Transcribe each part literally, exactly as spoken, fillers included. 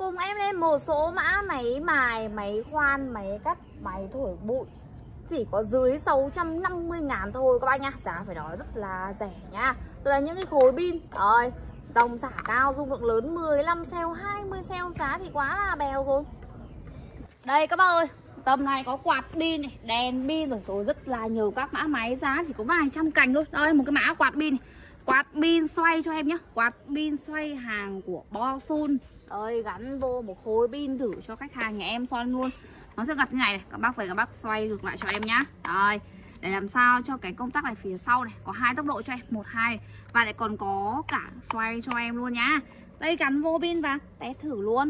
Cùng em lên một số mã máy mài, máy khoan, máy cắt, máy thổi bụi. Chỉ có dưới sáu trăm năm mươi ngàn thôi các bác nhá. Giá phải nói rất là rẻ nhá. Rồi là những cái khối pin. Rồi, dòng xả cao, dung lượng lớn, mười lăm cell, hai mươi cell, giá thì quá là bèo rồi. Đây các bác ơi, tầm này có quạt pin này, đèn pin rồi, rồi rất là nhiều các mã máy, giá chỉ có vài trăm cành thôi. Đây một cái mã quạt pin này. Quạt pin xoay cho em nhé. Quạt pin xoay hàng của Bosun. Ơi, gắn vô một khối pin thử cho khách hàng nhà em xoay luôn. Nó sẽ gặp như này này, các bác phải các bác xoay ngược lại cho em nhá. Rồi, để làm sao cho cái công tắc này phía sau này có hai tốc độ cho em, một hai, và lại còn có cả xoay cho em luôn nhá. Đây gắn vô pin và test thử luôn.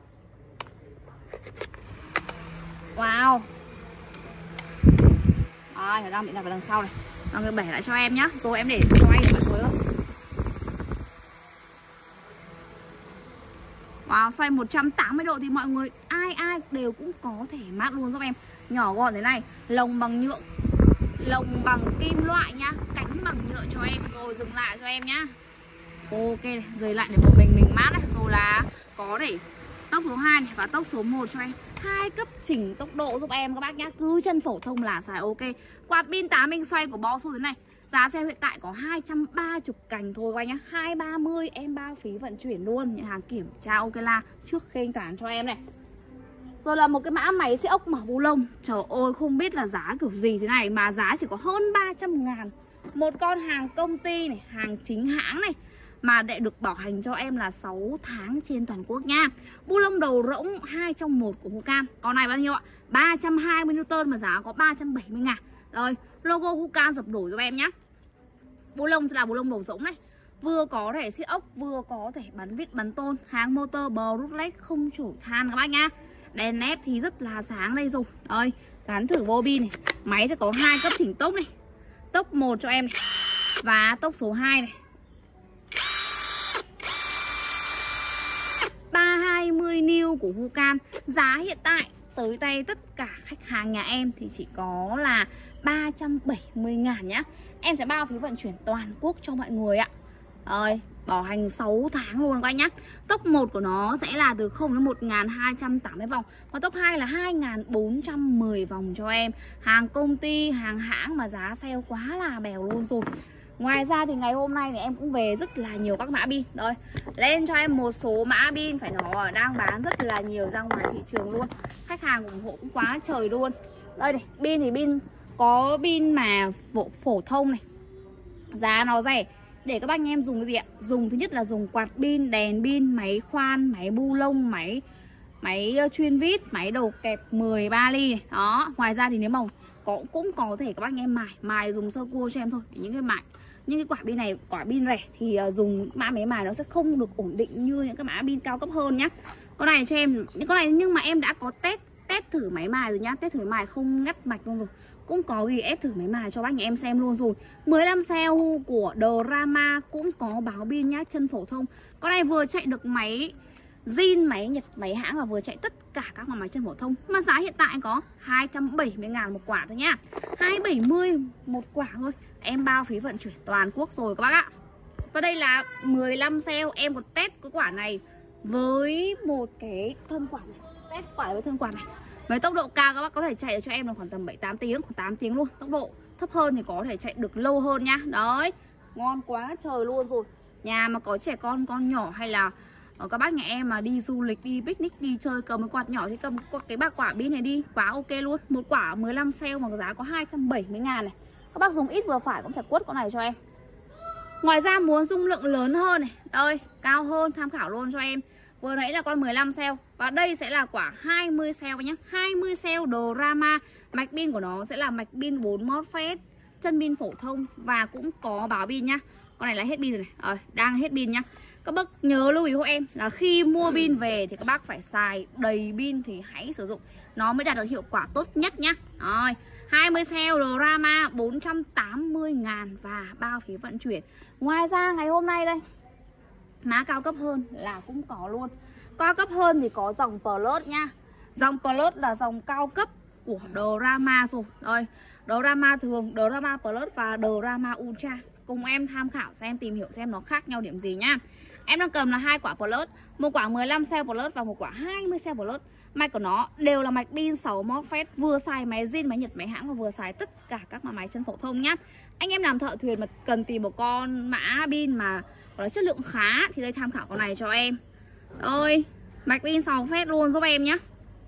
Wow. Rồi, nó đang bị đặt vào đằng sau này. Mọi người bẻ lại cho em nhá, rồi em để xoay để mọi người ơi. Wow, xoay một trăm tám mươi độ thì mọi người ai ai đều cũng có thể mát luôn giúp em. Nhỏ gọn thế này, lồng bằng nhựa, lồng bằng kim loại nhá, cánh bằng nhựa cho em. Rồi dừng lại cho em nhá. Ok này, rời lại để một mình mình mát này. Rồi là có để tốc số hai này và tốc số một cho em. Hai cấp chỉnh tốc độ giúp em các bác nhá. Cứ chân phổ thông là xài ok. Quạt pin tám inch xoay của Bosun thế này. Giá xe hiện tại có hai trăm ba mươi cành thôi các anh nhá. hai trăm ba mươi em bao phí vận chuyển luôn. Nhận hàng kiểm tra ok la trước khi anh tản cho em này. Rồi là một cái mã máy xi ốc mở bu lông. Trời ơi, không biết là giá kiểu gì thế này mà giá chỉ có hơn ba trăm ngàn. Một con hàng công ty này, hàng chính hãng này, mà để được bảo hành cho em là sáu tháng trên toàn quốc nha. Bu lông đầu rỗng hai trong một của Hucam. Con này bao nhiêu ạ? ba trăm hai mươi Newton mà giá có ba trăm bảy mươi ngàn. Rồi, logo Hucam dập đổi cho em nhá. Bu lông sẽ là bu lông đầu rỗng này. Vừa có thể xi ốc, vừa có thể bắn vít bắn tôn. Hàng motor bờ rút led không chổi than các bác nhá. Đèn nét thì rất là sáng đây rồi. Rồi, gắn thử vô pin này. Máy sẽ có hai cấp chỉnh tốc này. Tốc một cho em này. Và tốc số hai này. ba trăm hai mươi niu của Hucam. Giá hiện tại tới tay tất cả khách hàng nhà em thì chỉ có là ba trăm bảy mươi ngàn nhá. Em sẽ bao phí vận chuyển toàn quốc cho mọi người ạ. Rồi, bảo hành sáu tháng luôn các anh nhá. Tốc một của nó sẽ là từ không đến một nghìn hai trăm tám mươi vòng. Và tốc hai là hai nghìn bốn trăm mười vòng cho em. Hàng công ty, hàng hãng mà giá sale quá là bèo luôn rồi. Ngoài ra thì ngày hôm nay thì em cũng về rất là nhiều các mã pin. Rồi, lên cho em một số mã pin phải nó đang bán rất là nhiều ra ngoài thị trường luôn. Khách hàng ủng hộ cũng quá trời luôn. Đây này, pin thì pin có pin mà phổ, phổ thông này. Giá nó rẻ. Để các bác anh em dùng cái gì ạ? Dùng thứ nhất là dùng quạt pin, đèn pin, máy khoan, máy bu lông, máy máy chuyên vít, máy đầu kẹp mười ba ly này. Đó, ngoài ra thì nếu mà có cũng có thể các bác anh em mài, mài dùng sơ cua cho em thôi. Những cái mài những cái quả pin này, quả pin rẻ thì dùng mã máy mài nó sẽ không được ổn định như những cái mã pin cao cấp hơn nhá. Con này cho em, những con này nhưng mà em đã có test test thử máy mài rồi nhá, test thử mài không ngắt mạch luôn rồi. Cũng có ghi ép thử máy mài cho bác nhà em xem luôn rồi. Mười lăm cell của Drama cũng có báo pin nhá, chân phổ thông. Con này vừa chạy được máy zin, máy Nhật, máy hãng và vừa chạy tất cả các máy chân phổ thông. Mà giá hiện tại có hai trăm bảy mươi ngàn một quả thôi nhá. hai trăm bảy mươi một quả thôi. Em bao phí vận chuyển toàn quốc rồi các bác ạ. Và đây là mười lăm cell. Em có test cái quả này với một cái thân quả này. Test quả với thân quả này. Với tốc độ cao các bác có thể chạy được cho em là khoảng tầm bảy tám tiếng, khoảng tám tiếng luôn. Tốc độ thấp hơn thì có thể chạy được lâu hơn nhá. Đấy, ngon quá trời luôn rồi. Nhà mà có trẻ con, con nhỏ hay là các bác nhà em mà đi du lịch, đi picnic, đi chơi cầm cái quạt nhỏ thì cầm cái bạc quả pin này đi, quá ok luôn. Một quả mười lăm cell mà giá có hai trăm bảy mươi ngàn này. Các bác dùng ít vừa phải cũng thể quất con này cho em. Ngoài ra muốn dung lượng lớn hơn này, đây, cao hơn tham khảo luôn cho em. Vừa nãy là con mười lăm cell và đây sẽ là quả hai mươi cell nhé. hai mươi cell Drama. Mạch pin của nó sẽ là mạch pin bốn MOSFET, chân pin phổ thông và cũng có báo pin nhá. Con này là hết pin rồi này, ờ, đang hết pin nhá. Các bác nhớ lưu ý hộ em là khi mua pin về thì các bác phải xài đầy pin thì hãy sử dụng, nó mới đạt được hiệu quả tốt nhất nhá. Rồi, hai mươi cell Drama bốn trăm tám mươi ngàn và bao phí vận chuyển. Ngoài ra ngày hôm nay đây, mã cao cấp hơn là cũng có luôn. Cao cấp hơn thì có dòng Plus nha. Dòng Plus là dòng cao cấp của Drama rồi. Rồi, Drama thường, Drama Plus và Drama Ultra. Cùng em tham khảo xem, tìm hiểu xem nó khác nhau điểm gì nhá. Em đang cầm là hai quả Plus, một quả mười lăm cell Plus và một quả hai mươi cell Plus. Mạch của nó đều là mạch pin sáu mót phét, vừa xài máy zin, máy Nhật, máy hãng và vừa xài tất cả các máy chân phổ thông nhá. Anh em làm thợ thuyền mà cần tìm một con mã pin mà có chất lượng khá thì đây tham khảo con này cho em. Ơi, mạch pin sáu phét luôn giúp em nhá.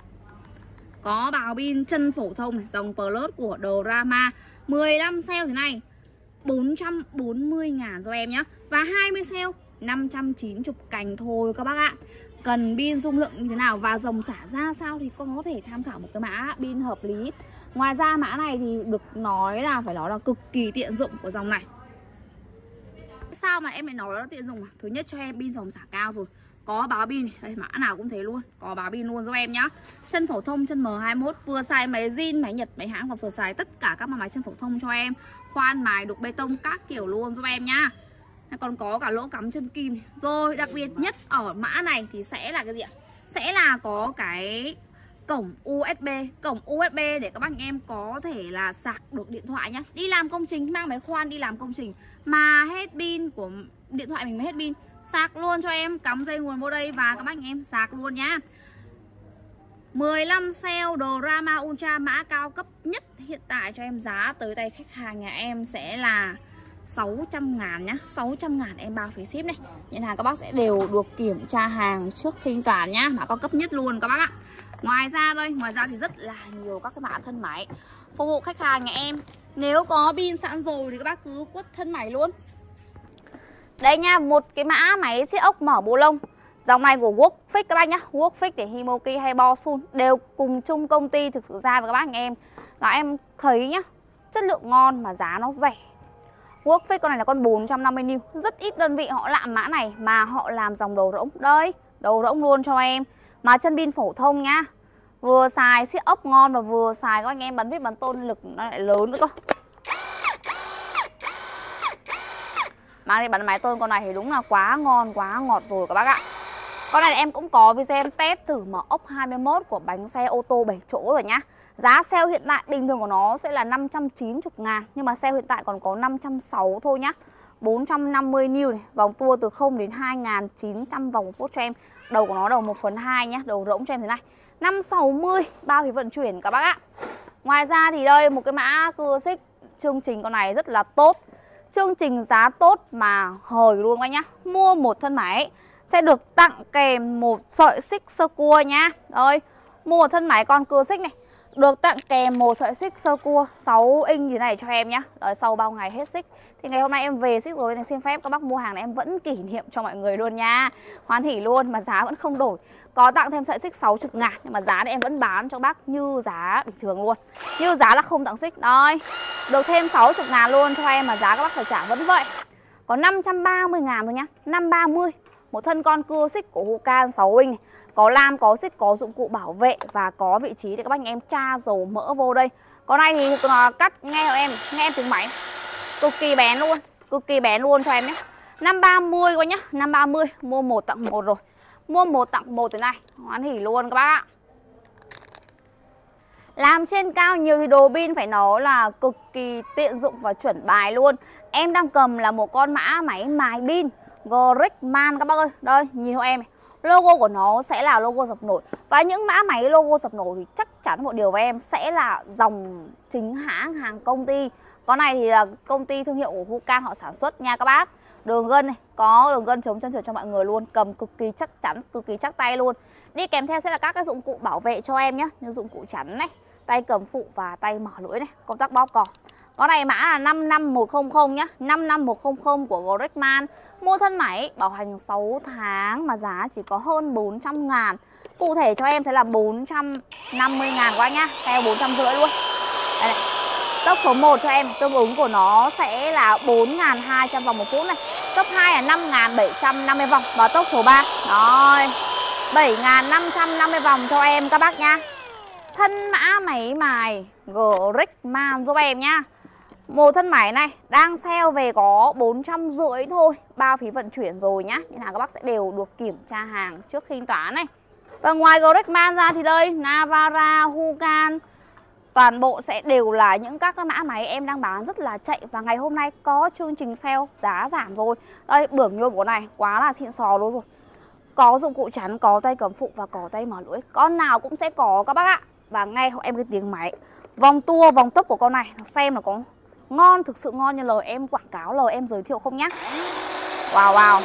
Có bào pin chân phổ thông này, dòng Plus của Drama, mười lăm cell thế này bốn trăm bốn mươi ngàn cho em nhá. Và hai mươi cell năm trăm chín mươi cành thôi các bác ạ. Cần pin dung lượng như thế nào và dòng xả ra sao thì có thể tham khảo một cái mã pin hợp lý. Ngoài ra mã này thì được nói là phải nói là cực kỳ tiện dụng của dòng này. Sao mà em lại nói nó tiện dụng à? Thứ nhất cho em pin dòng xả cao rồi, có báo pin, đây mã nào cũng thế luôn, có báo pin luôn giúp em nhá. Chân phổ thông, chân M hai mươi mốt, vừa xài máy zin, máy Nhật, máy hãng và vừa xài tất cả các máy chân phổ thông cho em. Khoan mài đục bê tông các kiểu luôn giúp em nhá. Còn có cả lỗ cắm chân kim. Rồi đặc biệt nhất ở mã này thì sẽ là cái gì ạ? Sẽ là có cái cổng u ét bê, cổng u ét bê để các bác anh em có thể là sạc được điện thoại nhá. Đi làm công trình, mang máy khoan đi làm công trình mà hết pin của điện thoại mình mới hết pin, sạc luôn cho em, cắm dây nguồn vô đây và các bác anh em sạc luôn nhá. mười lăm cell Drama Ultra mã cao cấp nhất hiện tại cho em, giá tới tay khách hàng nhà em sẽ là sáu trăm ngàn nhá. Sáu trăm ngàn em bao phí ship này. Nhận hàng các bác sẽ đều được kiểm tra hàng trước khi thanh toán nhá. Mã cao cấp nhất luôn các bác ạ. Ngoài ra đây, ngoài ra thì rất là nhiều các cái mã thân máy phục vụ khách hàng nhà em. Nếu có pin sẵn rồi thì các bác cứ quất thân máy luôn. Đây nha, một cái mã máy siết ốc mở bộ lông. Dòng này của Workfix các bác nhá. Workfix để Himoki hay Bosun đều cùng chung công ty thực sự ra với các bác anh em. Là em thấy nhá, chất lượng ngon mà giá nó rẻ. Workfix con này là con bốn trăm năm mươi niu. Rất ít đơn vị họ làm mã này mà họ làm dòng đầu rỗng. Đây, đầu rỗng luôn cho em. Mà chân pin phổ thông nhá. Vừa xài siết ốc ngon và vừa xài các anh em bắn vít bắn tôn lực nó lại lớn nữa cơ. Mang đi bắn máy tôn con này thì đúng là quá ngon, quá ngọt rồi các bác ạ. Con này em cũng có video em test thử mở ốc hai mươi mốt của bánh xe ô tô bảy chỗ rồi nhá. Giá sale hiện tại bình thường của nó sẽ là năm trăm chín mươi ngàn. Nhưng mà sale hiện tại còn có năm trăm sáu mươi thôi nhá. bốn trăm năm mươi niu này. Vòng tua từ không đến hai nghìn chín trăm vòng một phút cho em. Đầu của nó đầu một phần hai nhá. Đầu rỗng cho em thế này, năm trăm sáu mươi bao phí vận chuyển các bác ạ. Ngoài ra thì đây một cái mã cưa xích. Chương trình con này rất là tốt. Chương trình giá tốt mà hời luôn các nhá. Mua một thân máy sẽ được tặng kèm một sợi xích sơ cua nhá. Rồi, mua một thân máy con cưa xích này được tặng kèm một sợi xích sơ cua sáu inch như này cho em nhá. Rồi sau bao ngày hết xích thì ngày hôm nay em về xích rồi nên xin phép các bác mua hàng này em vẫn kỷ niệm cho mọi người luôn nha. Hoan hỉ luôn mà giá vẫn không đổi. Có tặng thêm sợi xích sáu mươi ngàn nhưng mà giá này em vẫn bán cho bác như giá bình thường luôn. Như giá là không tặng xích. Rồi, được thêm sáu mươi ngàn luôn cho em mà giá các bác phải trả vẫn vậy. Có năm trăm ba mươi ngàn thôi nhá. năm trăm ba mươi. Một thân con cưa xích của Hukan sáu inch này. Có lam, có xích, có dụng cụ bảo vệ và có vị trí để các bác anh em tra dầu mỡ vô đây. Con này thì nó cắt nghe em, nghe em tiếng máy. Cực kỳ bén luôn, cực kỳ bén luôn cho em nhé. năm trăm ba mươi coi nhá, năm trăm ba mươi, mua một tặng một rồi. Mua một tặng một thế này, hoan hỉ luôn các bác ạ. Làm trên cao nhiều thì đồ pin phải nói là cực kỳ tiện dụng và chuẩn bài luôn. Em đang cầm là một con mã máy mài pin Grickman các bác ơi. Đây, nhìn hộ em này. Logo của nó sẽ là logo dập nổi. Và những mã máy logo dập nổi thì chắc chắn một điều với em sẽ là dòng chính hãng hàng công ty. Con này thì là công ty thương hiệu của Hukan họ sản xuất nha các bác. Đường gân này, có đường gân chống chân trượt cho mọi người luôn. Cầm cực kỳ chắc chắn, cực kỳ chắc tay luôn. Đi kèm theo sẽ là các cái dụng cụ bảo vệ cho em nhé. Như dụng cụ chắn này, tay cầm phụ và tay mở lưỡi này, công tắc bóp cò. Con này mã là năm năm một không không nhá, năm năm một không không của Grickman. Mua thân máy bảo hành sáu tháng mà giá chỉ có hơn bốn trăm ngàn. Cụ thể cho em sẽ là bốn trăm năm mươi ngàn quá nhá, sale bốn trăm rưỡi luôn. Đây này. Tốc số một cho em tương ứng của nó sẽ là bốn nghìn hai trăm vòng một phút này. Cấp hai là năm nghìn bảy trăm năm mươi vòng. Và tốc số ba rồi bảy nghìn năm trăm năm mươi vòng cho em các bác nha. Thân mã máy mài Grickman giúp em nhá. Một thân máy này đang sale về có bốn trăm rưỡi thôi, bao phí vận chuyển rồi nhá. Nên là các bác sẽ đều được kiểm tra hàng trước khi thanh toán này. Và ngoài Grickman ra thì đây Navara, Hukan, Toàn bộ sẽ đều là những các cái mã máy em đang bán rất là chạy. Và ngày hôm nay có chương trình sale giá giảm rồi. Đây, bưởng nhôm của này quá là xịn sò luôn rồi. Có dụng cụ chắn, có tay cầm phụ và có tay mở lưỡi. Con nào cũng sẽ có các bác ạ. Và nghe em cái tiếng máy, vòng tua, vòng tốc của con này, xem nó có ngon, thực sự ngon như lời em quảng cáo, lời em giới thiệu không nhá. Wow wow.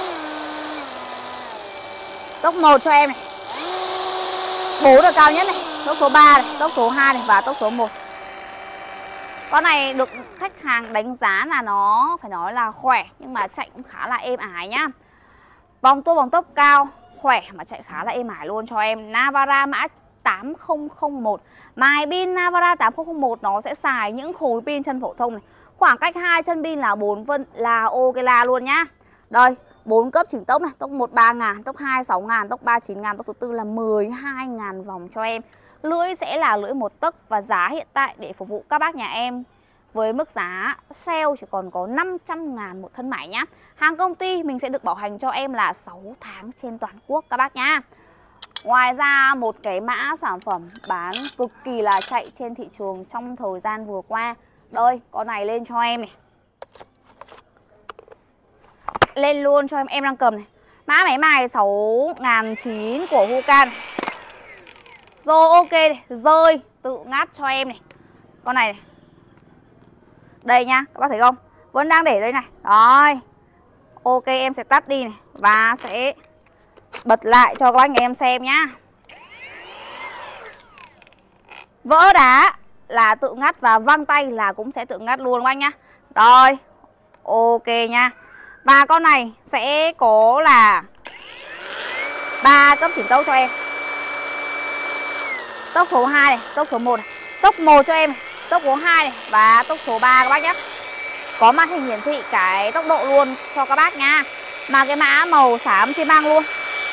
Tốc một cho em này. Bốn là cao nhất này, tốc số ba này, tốc số hai này và tốc số một. Con này được khách hàng đánh giá là nó phải nói là khỏe, nhưng mà chạy cũng khá là êm ái nhá. Vòng tua vòng tốc cao, khỏe mà chạy khá là êm ái luôn cho em. Navara mã tám không không một. Mài pin Navara tám không không một nó sẽ xài những khối pin chân phổ thông này. Khoảng cách hai chân pin là bốn phân là ok la luôn nhá. Đây, bốn cấp chỉnh tốc này, tốc một ba ngàn, tốc hai sáu ngàn, tốc ba chín ngàn, tốc thứ tư là mười hai ngàn vòng cho em. Lưỡi sẽ là lưỡi một tấc và giá hiện tại để phục vụ các bác nhà em với mức giá sale chỉ còn có năm trăm ngàn một thân máy nhá. Hàng công ty mình sẽ được bảo hành cho em là sáu tháng trên toàn quốc các bác nhá. Ngoài ra một cái mã sản phẩm bán cực kỳ là chạy trên thị trường trong thời gian vừa qua. Đây, con này lên cho em này. Lên luôn cho em, em đang cầm này. Mã máy mài sáu nghìn chín trăm của Hucan. Rồi ok này, rơi, tự ngắt cho em này. Con này này. Đây nhá, các bác thấy không? Vẫn đang để đây này. Rồi. Ok, em sẽ tắt đi này và sẽ bật lại cho các bác nhà em xem nhá. Vỡ đá là tự ngắt và văng tay là cũng sẽ tự ngắt luôn các anh nhá. Rồi. Ok nha. Và con này sẽ có là ba cấp chỉnh tốc cho em. Tốc số hai này, tốc số một này. Tốc một cho em này, tốc số hai này và tốc số ba các bác nhé. Có màn hình hiển thị cái tốc độ luôn cho các bác nha. Mà cái mã màu xám xi măng luôn.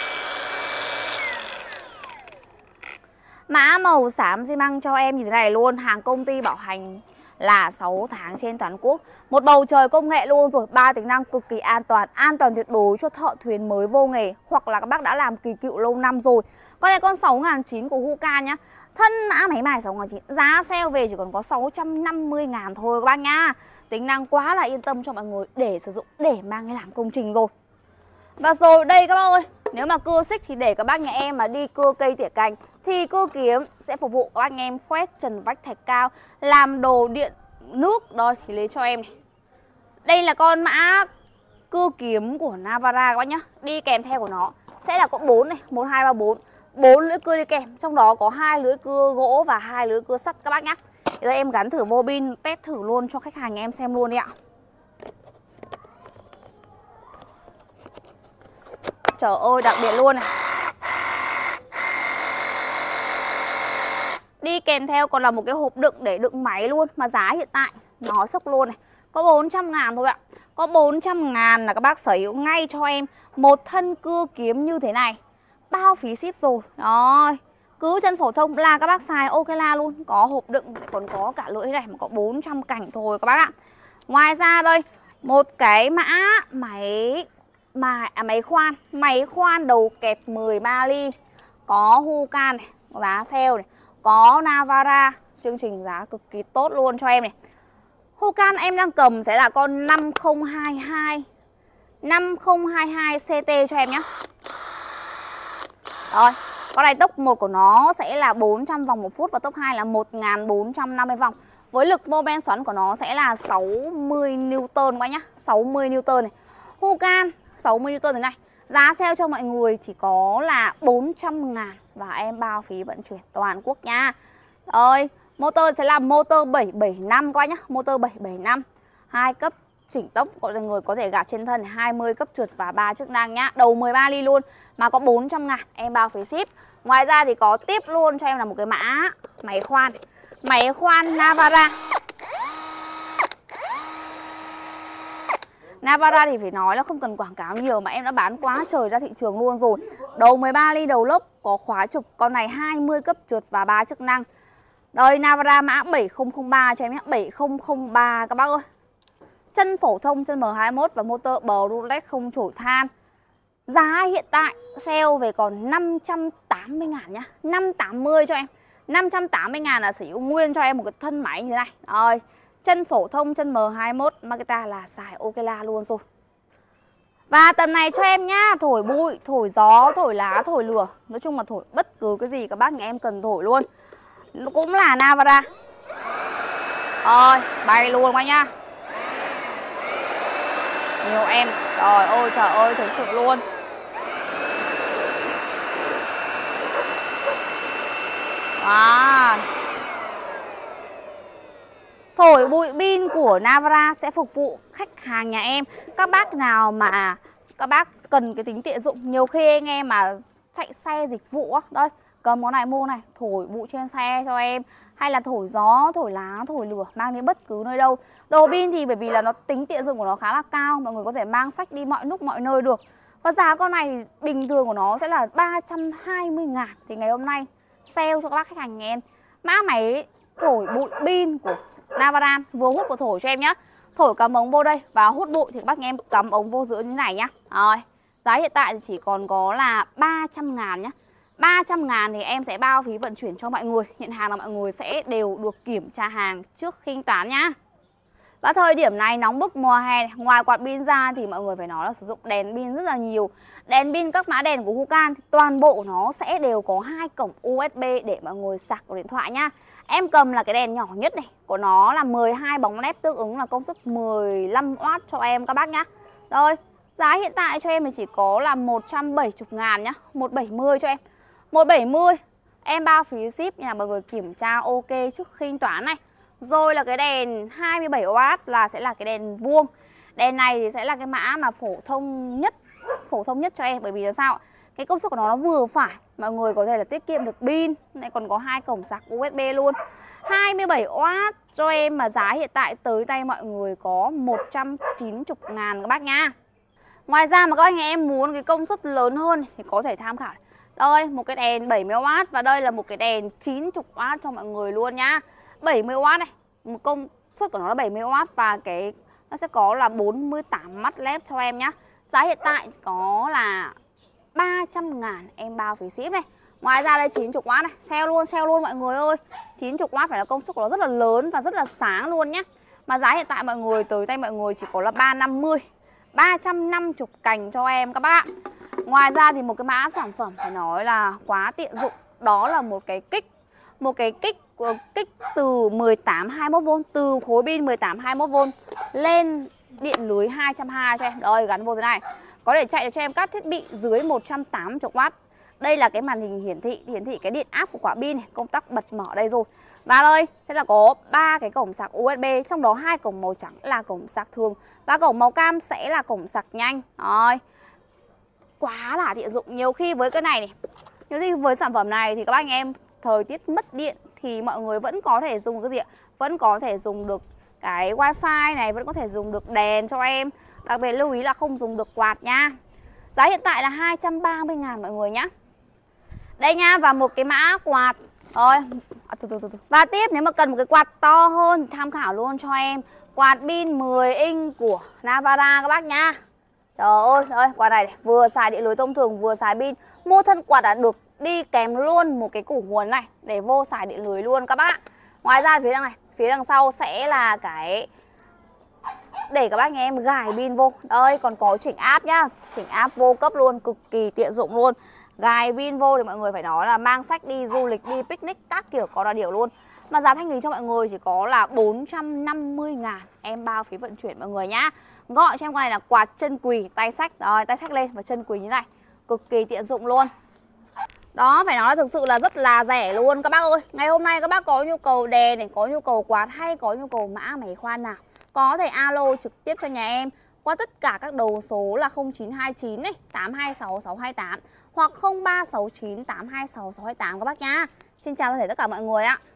Mã màu xám xi măng cho em như thế này luôn. Hàng công ty bảo hành là sáu tháng trên toàn quốc. Một bầu trời công nghệ luôn rồi. Ba tính năng cực kỳ an toàn. An toàn tuyệt đối cho thợ thuyền mới vô nghề, hoặc là các bác đã làm kỳ cựu lâu năm rồi. Con này con sáu nghìn chín trăm của Hucan nhá. Thân mã máy mài sáu nghìn chín trăm. Giá sale về chỉ còn có sáu trăm năm mươi ngàn thôi các bác nhá. Tính năng quá là yên tâm cho mọi người để sử dụng, để mang đi làm công trình rồi. Và rồi đây các bác ơi, nếu mà cưa xích thì để các bác nhà em mà đi cưa cây tỉa cành thì cưa kiếm sẽ phục vụ các bác nhà em khoét trần vách thạch cao, làm đồ điện nước. Đó thì lấy cho em này. Đây là con mã cưa kiếm của Navara các bác nhá. Đi kèm theo của nó sẽ là có bốn này, một hai ba bốn. bốn lưỡi cưa đi kèm, trong đó có hai lưỡi cưa gỗ và hai lưỡi cưa sắt các bác nhá. Thì đây em gắn thử vô pin, test thử luôn cho khách hàng nhà em xem luôn đi ạ. Trời ơi, đặc biệt luôn này. Đi kèm theo còn là một cái hộp đựng để đựng máy luôn. Mà giá hiện tại nói sốc luôn này, có bốn trăm ngàn thôi ạ. Có bốn trăm ngàn là các bác sở hữu ngay cho em một thân cưa kiếm như thế này. Bao phí ship rồi. Rồi, cứ chân phổ thông là các bác xài ok la luôn. Có hộp đựng, còn có cả lưỡi này mà có bốn trăm cảnh thôi các bác ạ. Ngoài ra đây, một cái mã máy mà à, máy khoan, máy khoan đầu kẹp mười ba ly. Có Hucan này, giá sale này, có Navara, chương trình giá cực kỳ tốt luôn cho em này. Hucan em đang cầm sẽ là con năm không hai hai. năm không hai hai xê tê cho em nhé. Rồi, con này tốc một của nó sẽ là bốn trăm vòng một phút và tốc hai là một nghìn bốn trăm năm mươi vòng. Với lực mô men xoắn của nó sẽ là sáu mươi Newton các nhá, sáu mươi Newton này. Hucan sáu mươi Newton thế này. Giá sale cho mọi người chỉ có là bốn trăm ngàn và em bao phí vận chuyển toàn quốc nha. Rồi, motor sẽ là motor bảy bảy năm các bác nhá, motor bảy bảy năm. Hai cấp chỉnh tốc, mọi người có thể gạt trên thân, hai mươi cấp trượt và ba chức năng nhá. Đầu mười ba ly luôn mà có bốn trăm ngàn, em bao phí ship. Ngoài ra thì có tiếp luôn cho em là một cái mã máy khoan. Máy khoan Navara. Navara thì phải nói là không cần quảng cáo nhiều mà em đã bán quá trời ra thị trường luôn rồi. Đầu mười ba ly đầu lốc, có khóa trục, con này hai mươi cấp trượt và ba chức năng. Đây, Navara mã bảy không không ba cho em nhé, bảy không không ba các bác ơi. Chân phổ thông, chân M hai mốt và motor bờ roulette không chổi than. Giá hiện tại sale về còn năm trăm tám mươi ngàn nhá, năm trăm tám mươi cho em. năm trăm tám mươi ngàn là sở hữu nguyên cho em một cái thân máy như thế này. Rồi, chân phổ thông, chân M hai mốt Makita là xài ok la luôn rồi. Và tầm này cho em nhá, thổi bụi, thổi gió, thổi lá, thổi lửa, nói chung là thổi bất cứ cái gì các bác nhà em cần thổi luôn. Nó cũng là Navara. Rồi, bay luôn các nhá. Nhiều em, trời ơi trời ơi thực sự luôn. Wow. Thổi bụi pin của Navara sẽ phục vụ khách hàng nhà em. Các bác nào mà các bác cần cái tính tiện dụng, nhiều khi anh em mà chạy xe dịch vụ á, đây cầm món này mua này, thổi bụi trên xe cho em, hay là thổi gió, thổi lá, thổi lửa, mang đến bất cứ nơi đâu. Đồ pin thì bởi vì là nó tính tiện dụng của nó khá là cao, mọi người có thể mang sách đi mọi lúc mọi nơi được. Và giá con này thì bình thường của nó sẽ là ba trăm hai mươi ngàn. Thì ngày hôm nay sale cho các bác khách hàng nhà em mã máy thổi bụi pin của Navara, vừa hút vừa thổi cho em nhá. Thổi cắm ống vô đây và hút bụi thì các bác nhà em cắm ống vô giữa như thế này nhá. Rồi, giá hiện tại thì chỉ còn có là ba trăm ngàn nhá. ba trăm ngàn thì em sẽ bao phí vận chuyển cho mọi người. Nhận hàng là mọi người sẽ đều được kiểm tra hàng trước khi thanh toán nhá. Và thời điểm này nóng bức mùa hè, ngoài quạt pin ra thì mọi người phải nói là sử dụng đèn pin rất là nhiều. Đèn pin các mã đèn của Hucan thì toàn bộ nó sẽ đều có hai cổng u ét bê để mọi người sạc vào điện thoại nhá. Em cầm là cái đèn nhỏ nhất này, của nó là mười hai bóng led, tương ứng là công suất mười lăm oát cho em các bác nhá. Rồi, giá hiện tại cho em thì chỉ có là một trăm bảy mươi ngàn nhá, một trăm bảy mươi cho em. một trăm bảy mươi em bao phí ship nha, mọi người kiểm tra ok trước khi thanh toán này. Rồi là cái đèn hai mươi bảy oát là sẽ là cái đèn vuông. Đèn này thì sẽ là cái mã mà phổ thông nhất, phổ thông nhất cho em, bởi vì là sao? Cái công suất của nó nó vừa phải, mọi người có thể là tiết kiệm được pin, lại còn có hai cổng sạc u ét bê luôn. hai mươi bảy oát cho em mà giá hiện tại tới tay mọi người có một trăm chín mươi ngàn các bác nha. Ngoài ra mà các anh em muốn cái công suất lớn hơn thì có thể tham khảo. Đây, một cái đèn bảy mươi oát và đây là một cái đèn chín mươi oát cho mọi người luôn nhá. bảy mươi oát này, một công suất của nó là bảy mươi oát và cái nó sẽ có là bốn mươi tám mắt led cho em nhá. Giá hiện tại có là ba trăm ngàn em bao phí ship này. Ngoài ra đây chín mươi oát này, sale luôn, sale luôn mọi người ơi. chín mươi oát phải là công suất của nó rất là lớn và rất là sáng luôn nhá. Mà giá hiện tại mọi người tới tay mọi người chỉ có là ba trăm năm mươi, ba trăm năm mươi cành cho em các bác ạ. Ngoài ra thì một cái mã sản phẩm phải nói là quá tiện dụng, đó là một cái kích, một cái kích kích từ mười tám hai mươi mốt vôn, từ khối pin mười tám hai mươi mốt vôn lên điện lưới hai trăm hai mươi cho em. Đây, gắn vô thế này. Có thể chạy được cho em các thiết bị dưới một trăm tám mươi oát. Đây là cái màn hình hiển thị, hiển thị cái điện áp của quả pin này, công tắc bật mở đây rồi. Và đây sẽ là có ba cái cổng sạc u ét bê, trong đó hai cổng màu trắng là cổng sạc thường và cổng màu cam sẽ là cổng sạc nhanh. Rồi. Quá là tiện dụng. Nhiều khi với cái này này, nhiều khi với sản phẩm này thì các bác anh em thời tiết mất điện thì mọi người vẫn có thể dùng cái gì ạ? Vẫn có thể dùng được cái wifi này, vẫn có thể dùng được đèn cho em. Đặc biệt lưu ý là không dùng được quạt nha. Giá hiện tại là hai trăm ba mươi ngàn mọi người nhá. Đây nha, và một cái mã quạt. Rồi, à, từ, từ, từ. Và tiếp nếu mà cần một cái quạt to hơn tham khảo luôn cho em quạt pin mười inch của Navara các bác nha. Trời ơi, ơi quạt này, này vừa xài điện lưới thông thường vừa xài pin. Mua thân quạt đã được đi kèm luôn một cái củ nguồn này để vô xài điện lưới luôn các bác. Ngoài ra phía đằng này, phía đằng sau sẽ là cái để các bác nhà em gài pin vô. Đây còn có chỉnh áp nhá, chỉnh áp vô cấp luôn, cực kỳ tiện dụng luôn. Gài pin vô thì mọi người phải nói là mang sách đi du lịch, đi picnic các kiểu có là điều luôn. Mà giá thanh lý cho mọi người chỉ có là bốn trăm năm mươi ngàn em bao phí vận chuyển mọi người nhá. Gọi cho em con này là quạt chân quỳ, tay sách, rồi tay sách lên và chân quỳ như này, cực kỳ tiện dụng luôn. Đó, phải nói là thực sự là rất là rẻ luôn các bác ơi. Ngày hôm nay các bác có nhu cầu đèn này, có nhu cầu quạt hay có nhu cầu mã máy khoan nào, có thể alo trực tiếp cho nhà em qua tất cả các đầu số là không chín hai chín này, tám hai sáu sáu hai tám hoặc không ba sáu chín tám hai sáu sáu hai tám các bác nhá. Xin chào toàn thể tất cả mọi người ạ.